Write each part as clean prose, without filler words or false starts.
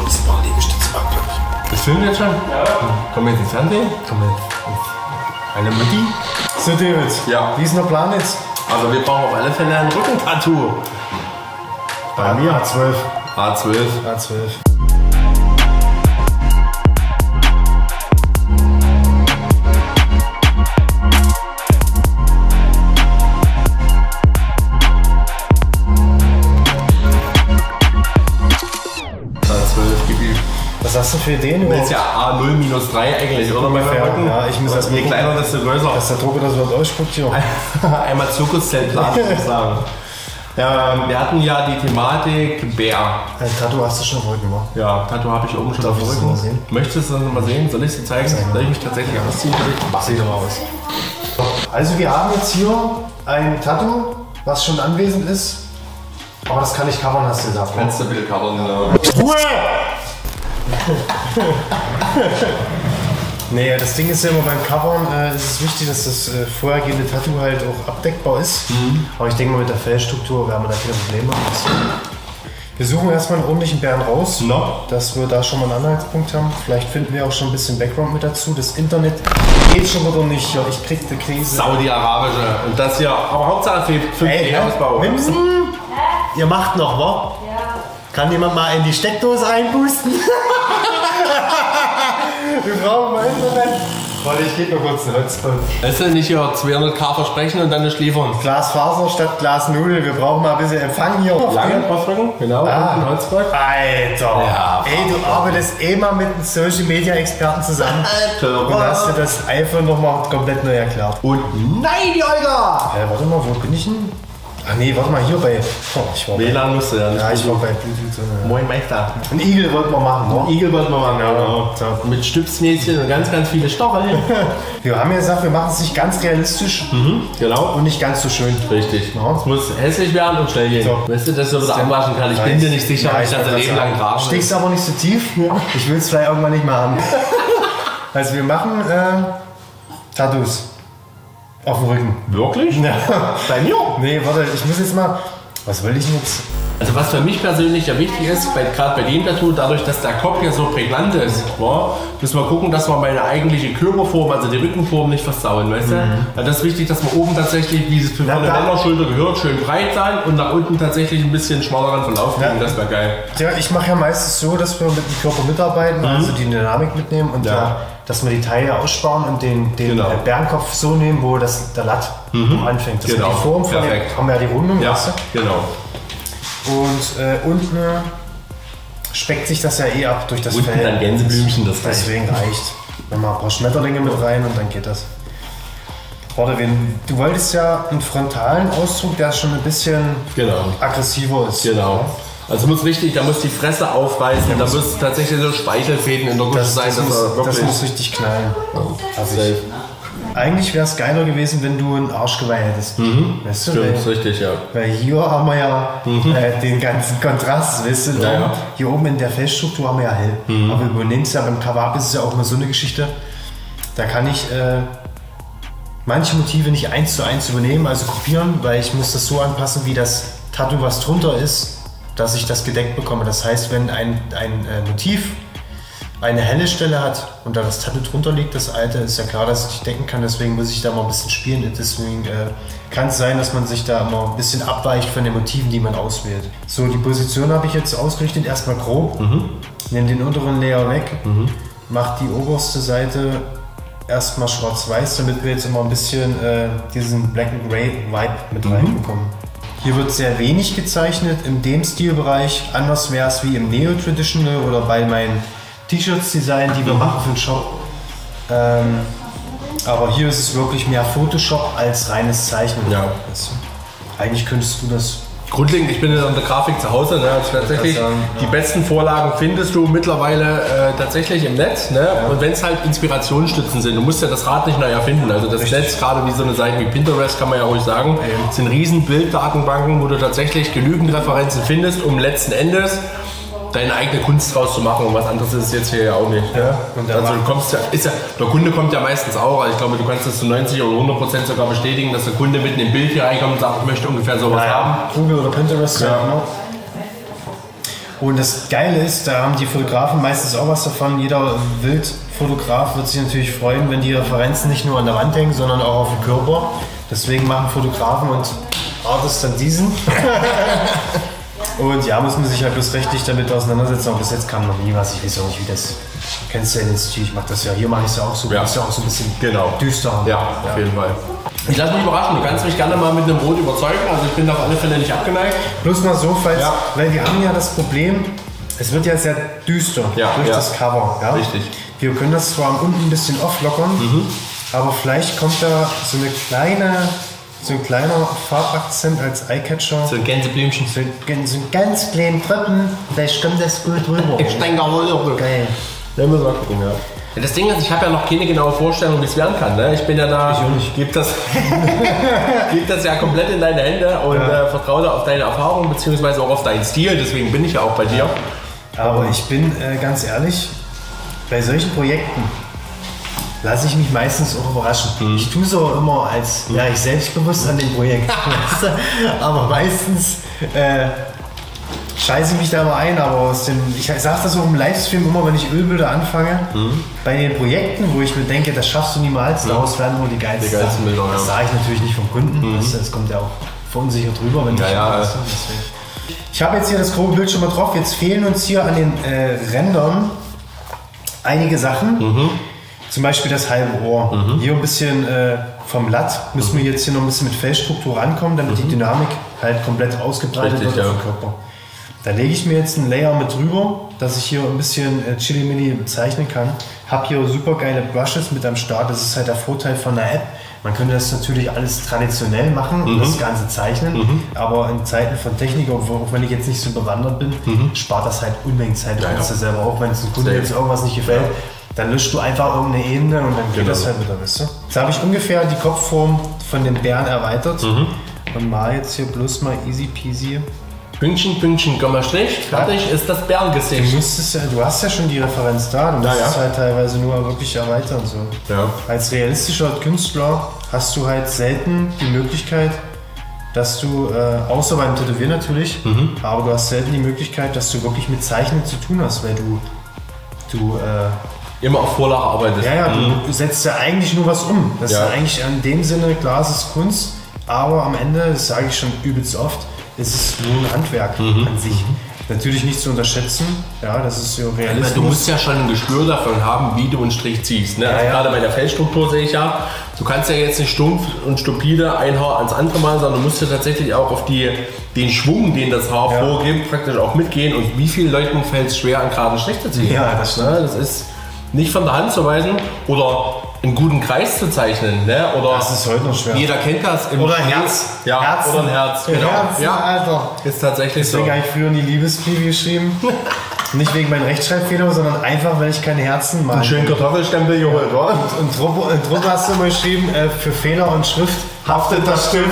das war Liegestützmarkt. Das filmt jetzt schon? Ja. Kommen wir jetzt ins Fernsehen? Komm mit. Eine Mutti? So, David. Ja. Wie ist denn der Plan jetzt? Also wir brauchen auf alle Fälle ein Rückentattoo. Bei mir A12. A12. A12. Was hast du für Ideen Du überhaupt? willst ja A0-3 eigentlich, oder? Ja, ich muss erst mal je kleiner, desto größer. Dass der Drucker das Wort ausspuckt hier. Einmal Zirkuszeltplan, würde ich sagen. Wir hatten ja die Thematik Bär. Ein Tattoo hast du schon auf dem Rücken, wa? Ja, Tattoo habe ich oben schon auf dem Darf ich das mal Rücken. sehen? Möchtest du das mal sehen? Soll ich es dir zeigen? Soll ich mich tatsächlich ausziehen? Sieht doch mal aus. Also wir haben jetzt hier ein Tattoo, was schon anwesend ist. Aber das kann ich covern, hast du gesagt. Kannst du bitte covern? Ruhe! Nee, das Ding ist ja immer beim Covern, es ist wichtig, dass das vorhergehende Tattoo halt auch abdeckbar ist. Aber ich denke mal, mit der Fellstruktur werden wir da keine Probleme haben. Wir suchen erstmal einen ordentlichen Bären raus, dass wir da schon mal einen Anhaltspunkt haben. Vielleicht finden wir auch schon ein bisschen Background mit dazu. Das Internet geht schon wieder nicht. Ja, ich krieg die Krise. Saudi-Arabische. Und das hier, aber Hauptsache 5G-Ausbau. Ihr macht noch, wa? Ja. Kann jemand mal in die Steckdose einpusten? Wir brauchen mal Internet. Warte, ich gebe mir kurz einen Hotspot. Das ist nicht hier 200k versprechen und dann nicht liefern. Glasfaser statt Glasnudel. Wir brauchen mal ein bisschen Empfang hier. Lange draufdrücken? Genau, ein Hotspot. Alter. Ja, ey, du arbeitest mal mit einem Social Media Experten zusammen. Alter. Und hast dir das iPhone nochmal komplett neu erklärt. Und nein, die Olga! Warte mal, wo bin ich denn? Ach nee, warte mal, hier bei... ich war WLAN musste ja nicht. Ja, ich war bei Bluetooth. Moin Meister. Ein Igel wollten wir machen, ne? Igel wollten wir machen, ja. Mit Stüpsnäschen und ganz viele Stacheln. Wir haben ja gesagt, wir machen es nicht ganz realistisch Genau. und nicht ganz so schön. Richtig. Ja. Es muss hässlich werden und schnell gehen. So. Weißt du, dass du wieder anwaschen kann. Ich bin dir nicht sicher, ob ich das ein Leben lang trage. Stichst aber nicht so tief. Ich will es vielleicht irgendwann nicht mehr haben. Also wir machen Tattoos. Auf dem Rücken. Wirklich? Ja. Bei mir? Nee, warte, ich muss jetzt mal... Was will ich denn jetzt? Also was für mich persönlich ja wichtig ist, gerade bei dem Tattoo, dadurch, dass der Kopf ja so prägnant ist, müssen wir gucken, dass wir meine eigentliche Körperform, also die Rückenform, nicht versauen, weißt du? Also das ist wichtig, dass wir oben tatsächlich, wie es für eine Männerschulter gehört, schön breit sein und nach unten tatsächlich ein bisschen schmaleren Verlauf kriegen, das wäre geil. Ja, ich mache ja meistens so, dass wir mit dem Körper mitarbeiten, also die Dynamik mitnehmen und dass wir die Taille aussparen und den Bärenkopf so nehmen, wo der Latt anfängt. Das ist die Form von dem, haben wir ja die Rundung, weißt du? Genau. Und unten speckt sich das ja eh ab durch das unten Fell. Dann Gänseblümchen, das deswegen reicht. Wenn wir ein paar Schmetterlinge mit rein und dann geht das. Warte, du wolltest ja einen frontalen Ausdruck, der schon ein bisschen aggressiver ist. Genau. Also muss richtig, da muss die Fresse aufreißen, da muss tatsächlich so Speichelfäden in der Gusche sein. Das muss richtig knallen. Eigentlich wäre es geiler gewesen, wenn du ein Arschgeweih hättest. Weißt du, stimmt, richtig, ja. Weil hier haben wir ja den ganzen Kontrast, weißt du? Ja. Hier oben in der Feststruktur haben wir ja hell. Aber wir übernehmen es ja beim Cover-Up, ist es ja auch mal so eine Geschichte. Da kann ich manche Motive nicht 1:1 übernehmen, also kopieren, weil ich muss das so anpassen, wie das Tattoo, was drunter ist, dass ich das gedeckt bekomme. Das heißt, wenn ein Motiv eine helle Stelle hat und da das Tattoo drunter liegt, das alte, ist ja klar, dass ich nicht decken kann, deswegen muss ich da mal ein bisschen spielen. Deswegen kann es sein, dass man sich da immer ein bisschen abweicht von den Motiven, die man auswählt. So, die Position habe ich jetzt ausgerichtet, erstmal grob, nehme den unteren Layer weg, mache die oberste Seite erstmal schwarz-weiß, damit wir jetzt immer ein bisschen diesen Black and Grey Vibe mit reinbekommen. Hier wird sehr wenig gezeichnet in dem Stilbereich, anders wäre es wie im Neo-Traditional oder bei meinen T-Shirts-Design, die wir machen für den Shop. Aber hier ist es wirklich mehr Photoshop als reines Zeichnen. Ja. Eigentlich könntest du das... Grundlegend, ich bin in der Grafik zu Hause. Ne? Also tatsächlich, die besten Vorlagen findest du mittlerweile tatsächlich im Netz. Ne? Ja. Und wenn es halt Inspirationsstützen sind, du musst ja das Rad nicht neu erfinden. Also das Netz, gerade wie so eine Seite wie Pinterest, kann man ja ruhig sagen, sind riesen Bilddatenbanken, wo du tatsächlich genügend Referenzen findest, um letzten Endes deine eigene Kunst draus zu machen und was anderes ist es jetzt hier ja auch nicht. Ja, und also du kommst der Kunde kommt ja meistens auch, also ich glaube, du kannst das zu 90 oder 100% sogar bestätigen, dass der Kunde mitten im Bild hier reinkommt und sagt, ich möchte ungefähr sowas haben. Google oder Pinterest, genau. Und das Geile ist, da haben die Fotografen meistens auch was davon. Jeder Wildfotograf wird sich natürlich freuen, wenn die Referenzen nicht nur an der Wand hängen, sondern auch auf dem Körper. Deswegen machen Fotografen und Artists dann diesen. Und ja, muss man sich halt bloß rechtlich damit auseinandersetzen. Aber bis jetzt kam noch nie was. Ich weiß auch nicht, wie das. Du kennst ja den Stil, ich mach das ja. Hier mache ich es ja auch so. Ja. Ist ja auch so ein bisschen düster. Ja, auf jeden Fall. Ich lasse mich überraschen. Du kannst mich gerne mal mit einem Rot überzeugen. Also ich bin auf alle Fälle nicht abgeneigt. Bloß mal so, weil wir haben ja das Problem, es wird ja sehr düster durch das Cover. Ja? Richtig. Wir können das zwar unten ein bisschen auflockern, aber vielleicht kommt da so ein kleiner Farbakzent als Eyecatcher. So ein Gänseblümchen. So ein ganz kleinen Tröpfen, vielleicht kommt das gut rüber. Ich denke auch. Geil. Ja, müssen wir mal gucken, ja. Das Ding ist, ich habe ja noch keine genaue Vorstellung, wie es werden kann. Ne? Ich bin ja da, ich gebe das ja komplett in deine Hände und vertraue da auf deine Erfahrung bzw. auch auf deinen Stil. Deswegen bin ich ja auch bei dir. Aber ich bin ganz ehrlich, bei solchen Projekten lasse ich mich meistens auch überraschen. Ich tue so immer als ich selbstbewusst an dem Projekt. Aber meistens scheiße ich mich da mal ein, aber ich sage das auch im Livestream immer, wenn ich Ölbilder anfange, bei den Projekten, wo ich mir denke, das schaffst du niemals, daraus werden nur die geilsten Bilder. Das sage ich natürlich nicht vom Kunden, das kommt ja auch verunsichert drüber, wenn ich habe jetzt hier das grobe Bild schon mal drauf, jetzt fehlen uns hier an den Rändern einige Sachen, zum Beispiel das halbe Ohr. Hier ein bisschen vom Latt müssen wir jetzt hier noch ein bisschen mit Fellstruktur rankommen, damit die Dynamik halt komplett ausgebreitet wird auf den Körper. Da lege ich mir jetzt einen Layer mit drüber, dass ich hier ein bisschen Chili-Mini zeichnen kann. Habe hier super geile Brushes mit am Start. Das ist halt der Vorteil von der App. Man könnte das natürlich alles traditionell machen und das Ganze zeichnen. Aber in Zeiten von Technik, auch wenn ich jetzt nicht so bewandert bin, spart das halt Unmengen Zeit. Du kannst ja selber auch, wenn es einem Kunden jetzt irgendwas nicht gefällt, dann löscht du einfach irgendeine Ebene und dann geht das halt wieder, weißt du? Jetzt habe ich ungefähr die Kopfform von den Bären erweitert und mal jetzt hier bloß mal easy peasy. Pünktchen, Pünktchen, Komma, Strich, fertig ist das Bärengesicht. Du hast ja schon die Referenz da, du musst es halt teilweise nur wirklich erweitern. So. Ja. Als realistischer Künstler hast du halt selten die Möglichkeit, dass du, außer beim Tätowieren natürlich, aber du hast selten die Möglichkeit, dass du wirklich mit Zeichnen zu tun hast, weil du immer auf Vorlage arbeitest. Ja, du setzt ja eigentlich nur was um. Das ist ja eigentlich in dem Sinne, klar, es ist Kunst, aber am Ende, das sage ich schon übelst oft, ist es nur ein Handwerk an sich. Natürlich nicht zu unterschätzen, das ist so realistisch. Du musst ja schon ein Gespür davon haben, wie du einen Strich ziehst. Ne? Also gerade bei der Fellstruktur sehe ich ja, du kannst ja jetzt nicht stumpf und stupide ein Haar ans andere malen, sondern du musst ja tatsächlich auch auf den Schwung, den das Haar vorgibt, praktisch auch mitgehen. Und wie vielen Leuten fällt es schwer, einen geraden Strich zu ziehen? Ja, das stimmt. Das ist nicht von der Hand zu weisen oder einen guten Kreis zu zeichnen, ne? Oder das ist heute noch schwer. Jeder kennt das. Oder ein Herz. Ja, Herzen. oder ein Herz. Genau. Herzen, Alter. Ist tatsächlich Deswegen habe ich früher nie Liebesbrief geschrieben. Nicht wegen meinem Rechtschreibfehler, sondern einfach, weil ich keine Herzen mag. Einen schönen Kartoffelstempel geholt, oder? Und drunter hast du immer geschrieben, für Fehler und Schrift haftet das Stift.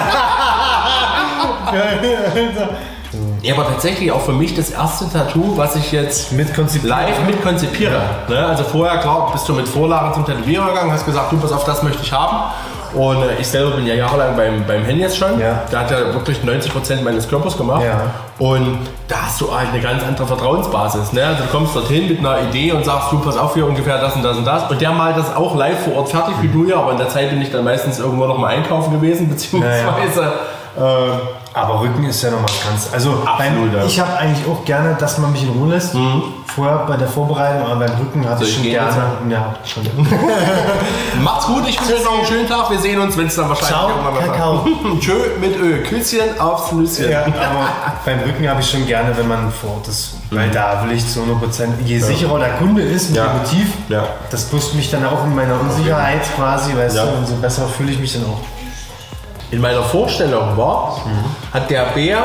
Ja, aber tatsächlich auch für mich das erste Tattoo, was ich jetzt live mit konzipiere. Ne? Also vorher, klar, bist du mit Vorlagen zum Tätowierer gegangen, hast gesagt, du, pass auf, das möchte ich haben. Und ich selber bin ja jahrelang beim Hen jetzt schon. Ja. Der hat ja wirklich 90% meines Körpers gemacht. Ja. Und da hast du halt eine ganz andere Vertrauensbasis. Ne? Also du kommst dorthin mit einer Idee und sagst, du, pass auf, hier ungefähr das und das und das. Und der malt das auch live vor Ort fertig wie du ja. Aber in der Zeit bin ich dann meistens irgendwo noch mal einkaufen gewesen, beziehungsweise... Aber Rücken ist ja noch was ganz... Also ich habe eigentlich auch gerne, dass man mich in Ruhe lässt. Vorher bei der Vorbereitung, aber beim Rücken hatte ich schon gerne... Ja, schon. Macht's gut, ich wünsche euch noch einen schönen Tag. Wir sehen uns, wenn es dann wahrscheinlich irgendwann mal Kakao. Tschö mit Ö. Küsschen aufs Nüsschen. Ja, aber beim Rücken habe ich schon gerne, wenn man vor Ort ist. Weil da will ich zu 100%... Je sicherer der Kunde ist mit dem Motiv, das pusht mich dann auch in meiner Unsicherheit quasi, weißt du, und so besser fühle ich mich dann auch. In meiner Vorstellung hat der Bär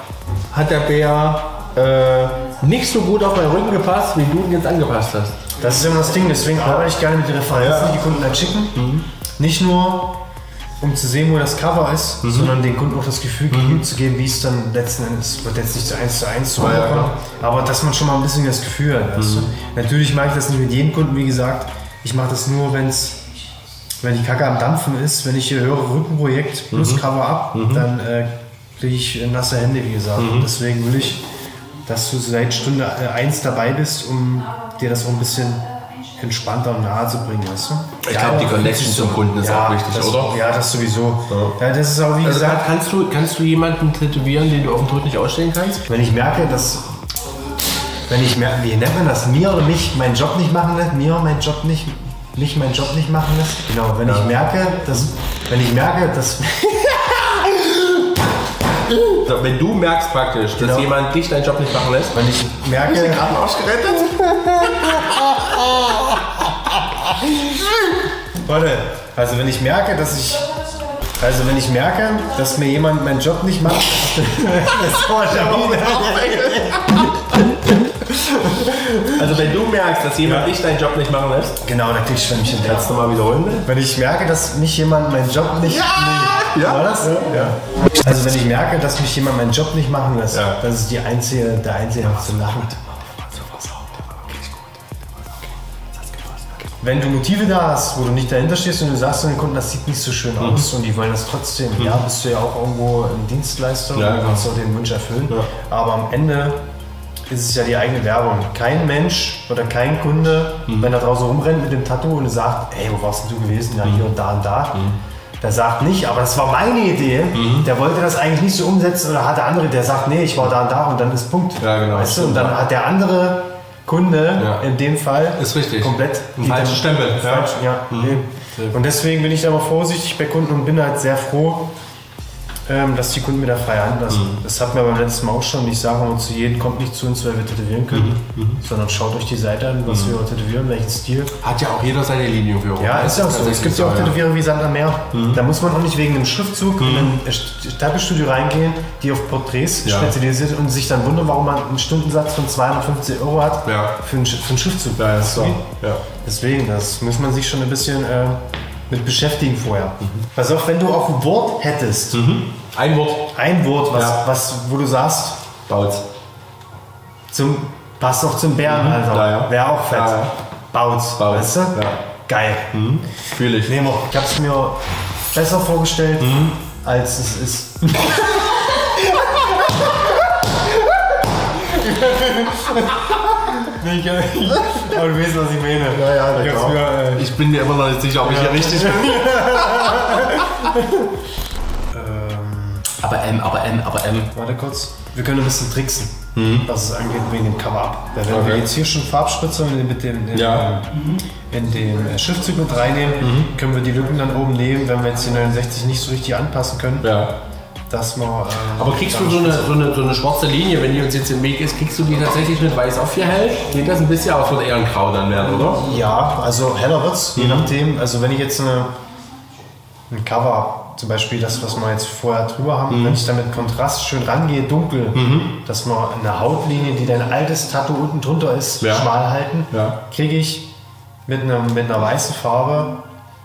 nicht so gut auf meinen Rücken gepasst, wie du ihn jetzt angepasst hast. Das ist immer das Ding, deswegen arbeite ich gerne mit den Referenzen, die Kunden halt schicken. Nicht nur, um zu sehen, wo das Cover ist, sondern den Kunden auch das Gefühl zu geben, wie es dann letzten Endes, wird jetzt nicht so 1:1 zu rüberkommen, aber dass man schon mal ein bisschen das Gefühl hat. Weißt du? Natürlich mache ich das nicht mit jedem Kunden, wie gesagt. Ich mache das nur, wenn die Kacke am Dampfen ist, wenn ich hier höre Rückenprojekt plus Cover ab, dann kriege ich nasse Hände, wie gesagt. Und deswegen will ich dass du seit Stunde 1 dabei bist, um dir das auch ein bisschen entspannter und nahe zu bringen, weißt du? Ich glaube, die Connection zum Kunden ist auch wichtig, oder? Ja, das sowieso. Ja, das ist auch, wie gesagt... Kannst du jemanden tätowieren, den du auf dem Tod nicht ausstellen kannst? Wenn ich merke, dass... wie nennt man das? Mir oder mich meinen Job nicht machen lässt? Mir meinen Job nicht... Mich meinen Job nicht machen lässt? Genau, wenn ich merke, dass... Wenn du merkst praktisch, dass jemand dich deinen Job nicht machen lässt, wenn ich merke... Hast du den gerade ausgerettet? Warte, also wenn ich merke, dass mir jemand meinen Job nicht macht... Also wenn du merkst, dass jemand dich deinen Job nicht machen lässt... Genau, dann krieg ich, wenn mich in Kannst du mal wiederholen? Wenn ich merke, dass mich jemand meinen Job nicht... Ja! War das? Ja. Also wenn ich merke, dass mich jemand meinen Job nicht machen lässt, das ist der einzige zu lachen. Wenn du Motive da hast, wo du nicht dahinter stehst und du sagst zu den Kunden, das sieht nicht so schön aus und die wollen das trotzdem, bist du ja auch irgendwo ein Dienstleister und kannst auch den Wunsch erfüllen. Ja. Aber am Ende ist es ja die eigene Werbung. Kein Mensch oder kein Kunde, wenn er draußen rumrennt mit dem Tattoo und sagt, ey, wo warst denn du gewesen? Ja, hier und da und da. Der sagt nicht, aber das war meine Idee. Der wollte das eigentlich nicht so umsetzen oder hat der andere, der sagt, nee, ich war da und da und dann ist Punkt. Ja, genau. Weißt du? Und dann hat der andere Kunde in dem Fall ist richtig. Komplett ein falschen Stempel. Und deswegen bin ich da mal vorsichtig bei Kunden und bin halt sehr froh, dass die Kunden mir da frei Hand lassen. Das hatten wir beim letzten Mal auch schon. Ich sage immer zu jedem, kommt nicht zu uns, weil wir tätowieren können, sondern schaut euch die Seite an, was wir tätowieren, welchen Stil. Hat ja auch jeder seine Linienführung. Ja, ist ja auch so. Es gibt ja auch Tätowierer wie Sand am Meer. Da muss man auch nicht wegen einem Schriftzug in ein Tattoo-Studio reingehen, die auf Porträts spezialisiert und sich dann wundern, warum man einen Stundensatz von 250 € hat für einen Schriftzug. Ja, ist so. Deswegen, das muss man sich schon ein bisschen... mit beschäftigen vorher. Pass auf, wenn du auch ein Wort hättest. Ein Wort. Ein Wort, wo du sagst, Bautz. Passt auch zum Bären, also. Wäre auch fett. Bautz. Weißt du? Ja. Geil. Fühl ich. Ich hab's mir besser vorgestellt, als es ist. Aber du weißt, was ich meine. Ich bin mir immer noch nicht sicher, ob ich hier richtig bin. Aber M. Warte kurz. Wir können ein bisschen tricksen, was es angeht, wegen dem Cover-Up. Wenn wir jetzt hier schon Farbspritzer in den Schriftzug mit reinnehmen, können wir die Lücken dann oben nehmen, wenn wir jetzt die 69 nicht so richtig anpassen können. Dass man, aber kriegst du so eine schwarze Linie, wenn die uns jetzt im Weg ist, kriegst du die tatsächlich mit weiß aufgehellt? Geht das ein bisschen, aber es wird eher ein Grau dann werden, oder? Ja, also heller wird es, je nachdem. Also wenn ich jetzt ein Cover, zum Beispiel das, was wir jetzt vorher drüber haben, wenn ich da mit Kontrast schön rangehe, dunkel, dass man eine Hautlinie, die dein altes Tattoo unten drunter ist, schmal halten, kriege ich mit einer weißen Farbe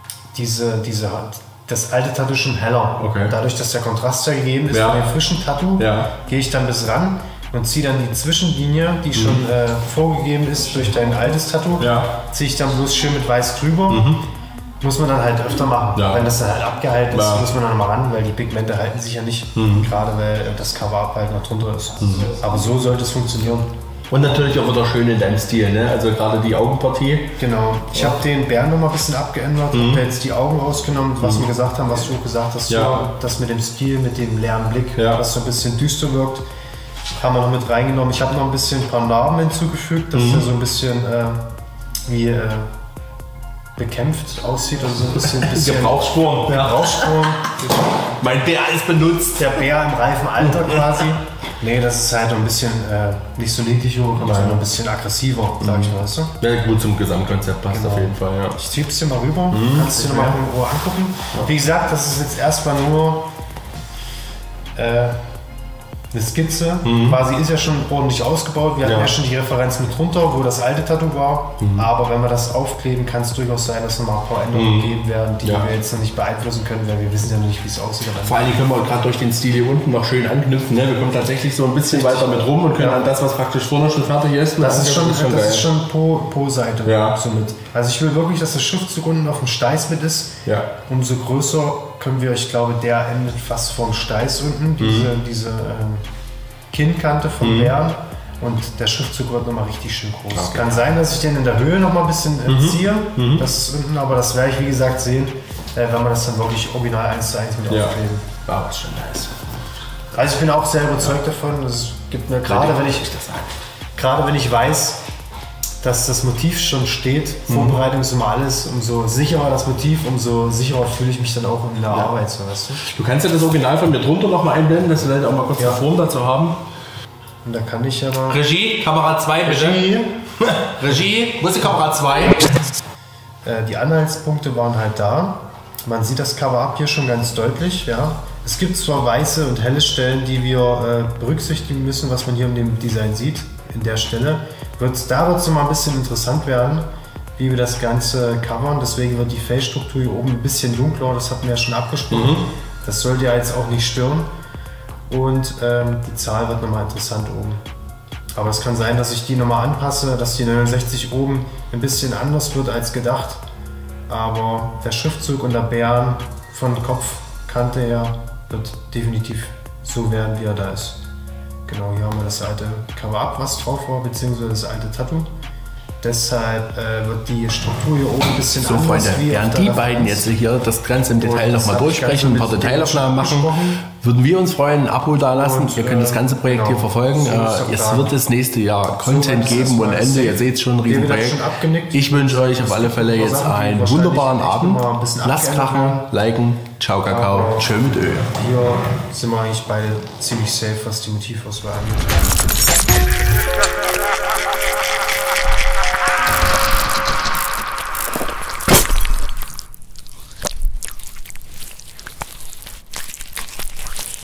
das alte Tattoo schon heller. Okay. Dadurch, dass der Kontrast ja gegeben ist von dem frischen Tattoo, gehe ich dann bis ran und ziehe dann die Zwischenlinie, die schon vorgegeben ist durch dein altes Tattoo, ziehe ich dann bloß schön mit weiß drüber. Muss man dann halt öfter machen. Wenn das dann halt abgehalten ist, muss man dann mal ran, weil die Pigmente halten sich ja nicht, gerade weil das Cover-Up halt noch drunter ist. Aber so sollte es funktionieren. Und natürlich auch wieder schön in deinem Stil, ne? Also gerade die Augenpartie. Genau. Ich habe den Bären noch mal ein bisschen abgeändert, habe jetzt die Augen rausgenommen, was wir gesagt haben, was du gesagt hast, das mit dem Stil, mit dem leeren Blick, was so ein bisschen düster wirkt, haben wir noch mit reingenommen. Ich habe noch ein paar Narben hinzugefügt, dass der so ein bisschen wie bekämpft aussieht, also so ein bisschen Gebrauchsspuren. Mein Bär ist benutzt. Der Bär im reifen Alter quasi. Nee, das ist halt ein bisschen nicht so niedlich hochkommt, sondern ein bisschen aggressiver, sag ich mal. Weißt du? Ja, gut zum Gesamtkonzept passt auf jeden Fall. Ich zieh es dir mal rüber, kannst du dir mal in Ruhe angucken. Wie gesagt, das ist jetzt erstmal nur eine Skizze. Quasi ist ja schon ordentlich ausgebaut. Wir hatten ja schon die Referenz mit drunter, wo das alte Tattoo war. Aber wenn wir das aufkleben, kann es durchaus sein, dass nochmal ein paar Änderungen gegeben werden, die wir jetzt noch nicht beeinflussen können, weil wir wissen ja noch nicht, wie es aussieht. Vor allem können wir gerade durch den Stil hier unten noch schön anknüpfen. Ne? Wir kommen tatsächlich so ein bisschen weiter mit rum und können an das, was praktisch vorne schon fertig ist. Das ist schon pro Seite. Somit. Also ich will wirklich, dass das Schriftzug unten auf dem Steiß mit ist. Umso größer können wir, ich glaube, der endet fast vorm Steiß unten, diese Kinnkante vom Bären. und der Schriftzug wird nochmal richtig schön groß. Okay. Kann sein, dass ich den in der Höhe nochmal ein bisschen ziehe, das ist unten, aber das werde ich wie gesagt sehen, wenn wir das dann wirklich original 1:1 mit aufkleben. Ja, das ist schon nice. Also ich bin auch sehr überzeugt davon, es gibt mir gerade wenn ich weiß, dass das Motiv schon steht, Vorbereitung ist immer alles, umso sicherer das Motiv, umso sicherer fühle ich mich dann auch in der Arbeit. So, weißt du? Du kannst ja das Original von mir drunter noch mal einblenden, dass wir dann auch mal kurz eine Form dazu haben. Und da kann ich aber... Regie, Kamera 2 bitte. Regie, wo ist die Kamera 2? Die Anhaltspunkte waren halt da. Man sieht das Cover-Up hier schon ganz deutlich. Ja. Es gibt zwar weiße und helle Stellen, die wir berücksichtigen müssen, was man hier in dem Design sieht, in der Stelle. Da wird es noch mal ein bisschen interessant werden, wie wir das Ganze covern. Deswegen wird die Fellstruktur hier oben ein bisschen dunkler, das hatten wir ja schon abgesprochen. Das sollte ja jetzt auch nicht stören. Und die Zahl wird nochmal interessant oben. Aber es kann sein, dass ich die nochmal anpasse, dass die 69 oben ein bisschen anders wird als gedacht. Aber der Schriftzug und der Bären von Kopfkante her wird definitiv so werden, wie er da ist. Genau, hier haben wir das alte Cover-Up, was drauf war, beziehungsweise das alte Tattoo. Deshalb wird die Struktur hier oben ein bisschen anders. So Freunde, während die beiden jetzt hier das Ganze im Detail nochmal durchsprechen, ein paar Detailaufnahmen machen, würden wir uns freuen, ein Abo da lassen. Ihr könnt das ganze Projekt hier verfolgen. Es wird das nächste Jahr Content geben und Ende. Ihr seht schon, ein Riesenprojekt. Ich wünsche euch auf alle Fälle jetzt einen wunderbaren Abend. Lasst krachen, liken. Ciao Kakao, tschö mit Öl. Hier sind wir eigentlich beide ziemlich safe, was die Motivauswahl angeht.